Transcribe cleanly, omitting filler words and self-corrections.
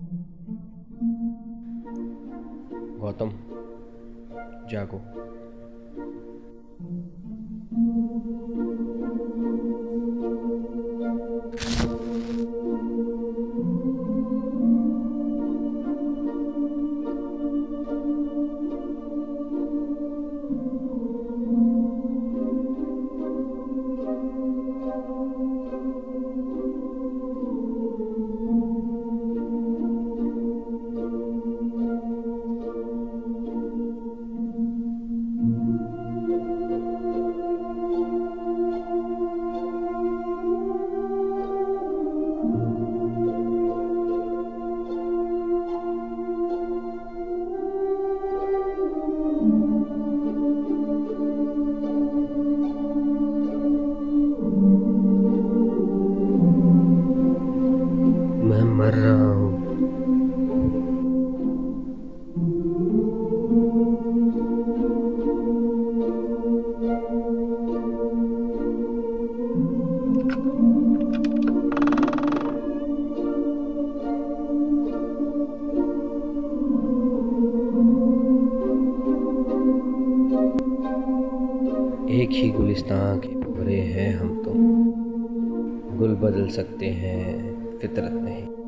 गौतम, जागो। मैं मर रहा हूँ। एक ही गुलिस्तान के भरे हैं हम तो। गुल बदल सकते हैं, फितरत नहीं।